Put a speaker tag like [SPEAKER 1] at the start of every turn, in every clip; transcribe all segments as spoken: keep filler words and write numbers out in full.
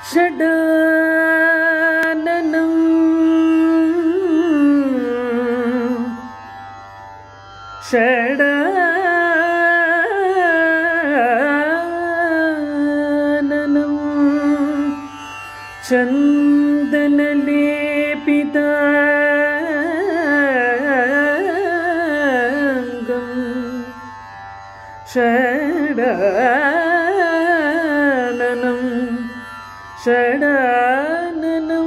[SPEAKER 1] षडाननं षडाननं चन्दनलेपिताङ्गं षडाननं षडाननं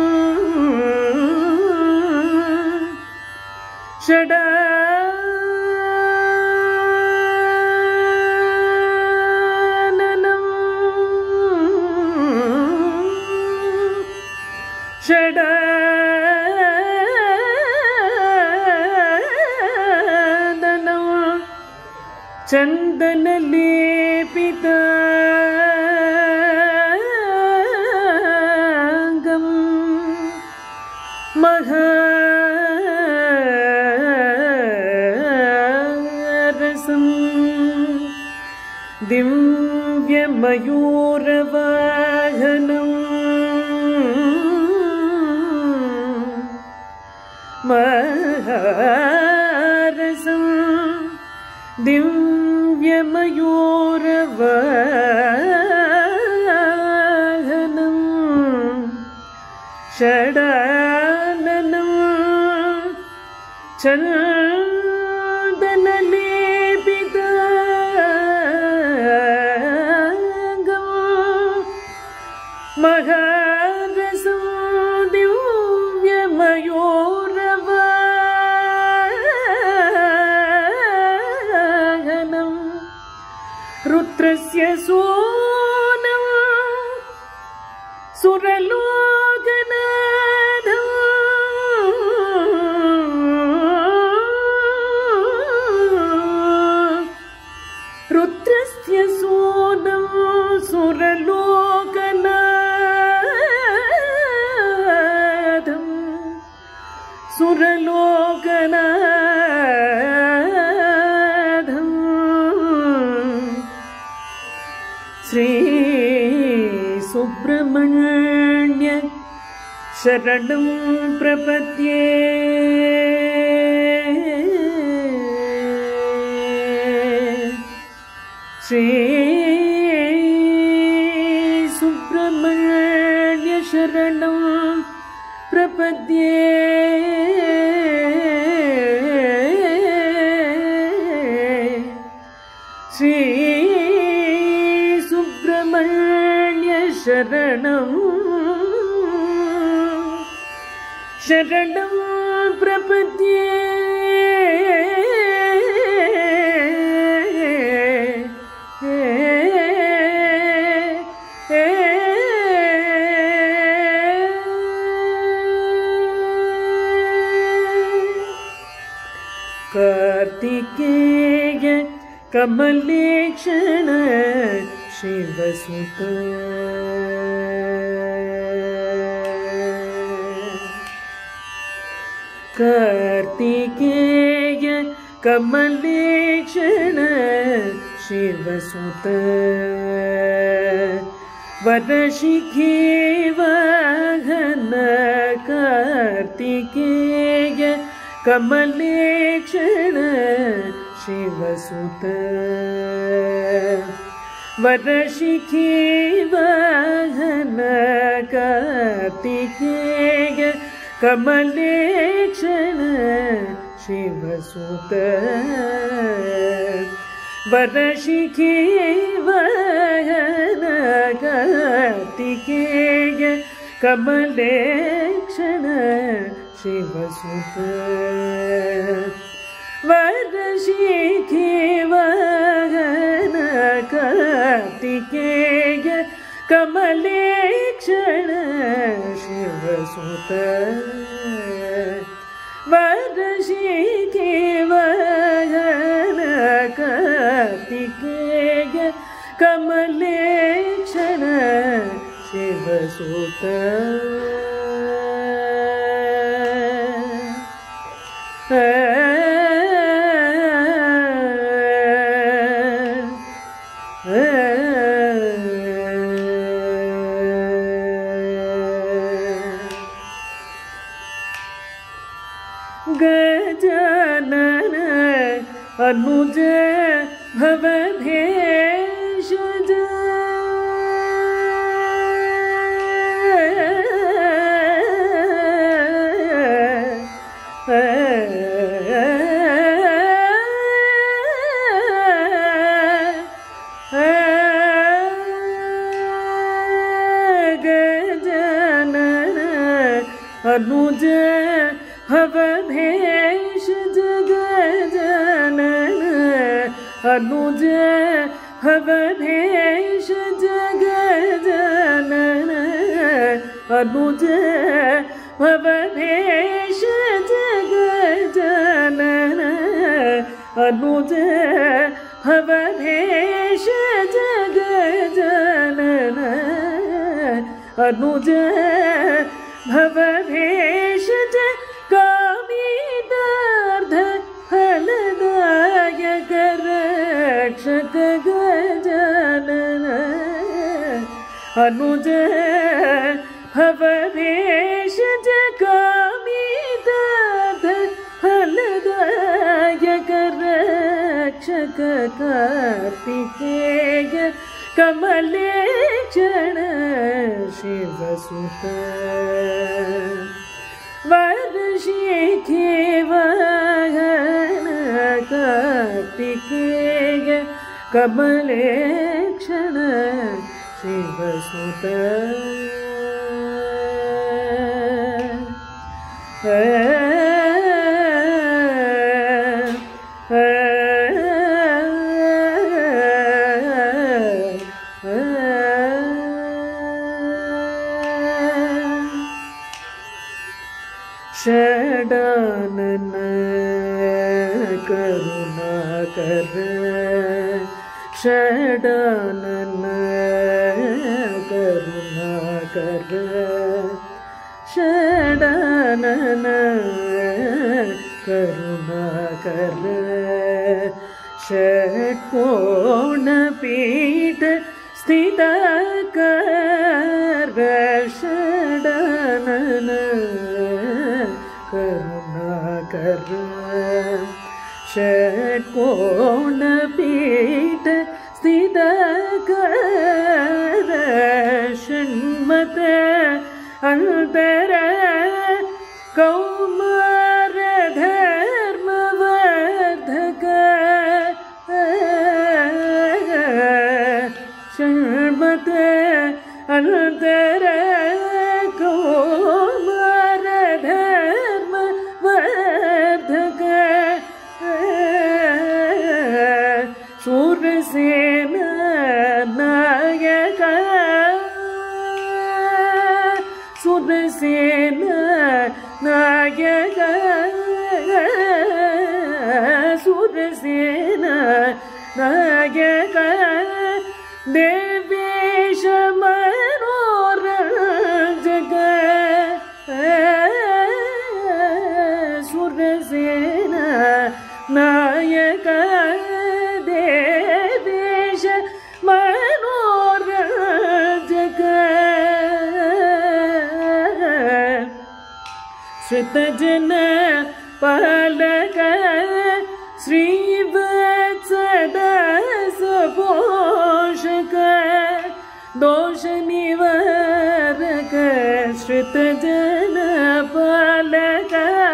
[SPEAKER 1] षडाननं षडाननं चन्दनलेपिताङ्गं महारसं दिव्यमयूरवाहनं महारसं दिव्यमयूरवाहनं षडाननं चन्दनलेपिताङ्गं महारसं दिव्यमयूरवाहनं रुद्रस्य सूनं सुरलोकनाथं रुद्रस्य सूनं सुरलोकनाथं सुरलोकनाथं श्री सुब्रह्मण्य शरणं प्रपद्ये श्री सुब्रह्मण्य शरणं प्रपद्ये श्री सुब्रह्मण्य शरणं शरणं प्रपद्ये कार्तिकेय कमलेक्षण शिवसुत कार्तिकेय कमलेक्षण शिवसुत वरशिखी वाहन कार्तिकेय कमलेक्षण शिवसुत वरशिखी वाहन कार्तिकेय कमलेक्षण शिवसुत वरशिखी वाहन कार्तिकेय कमलेक्षण शिवसुत वरशिखी वाहन कार्तिकेय कमलेक्षण शिवसुत वरशिखी वाहन कार्तिकेय कमलेक्षण शिवसुत
[SPEAKER 2] Uh
[SPEAKER 1] अनुज भवभेषज अनुज भवभेषज गजानन अनुज भवभेषज गजानन अनुज भवभेषज गजानन अनुज भवभेषज गजानन अनुज भवभेषज कामितार्थ फलदायक रक्षक गजानन अनुज भवभेषज कामितार्थ फलदायक रक्षक कार्तिकेय कमलेक्षण शिवसुत वरशिखे वाहन कार्तिकेय कमलेक्षण शिवसुत षडानन करुणाकर षडानन करुणाकर षडानन करुणाकर षट्कोणपीठ स्थितकर षडानन करुणाकर षट्कोणपीठ स्थितकर षण्मत अन्तर कौमार धर्मवर्धक षण्मत अन्तर कौमार धर्मवर्धक सूरसेन नायक सूरसेन नायक सूरसेन नायक देवेश मनोरंजक सूरसेन नायक देवेश मनोरंजक श्रुतजन पालक श्रीवत्सदास पोषक दोष निवारक श्रुतजन पालक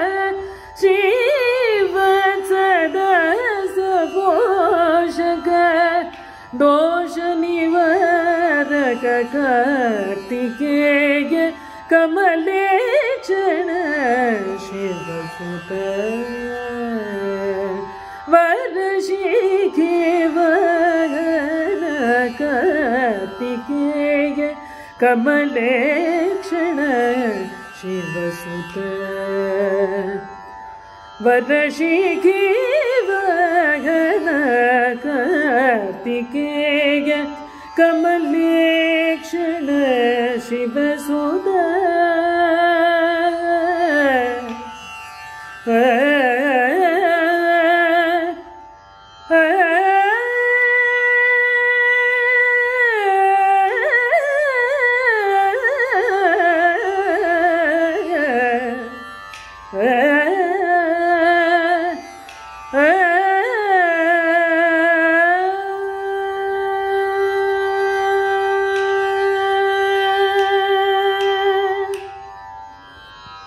[SPEAKER 1] श्रीवत्सदास पोषक दोष निवारक कार्तिकेय कमलेक्षण शिवसुत वरशिखे वाहन कार्तिकेय कमलेक्षण शिवसुत वरशिखे वाहन कार्तिकेय कमलेक्षण शिवसुत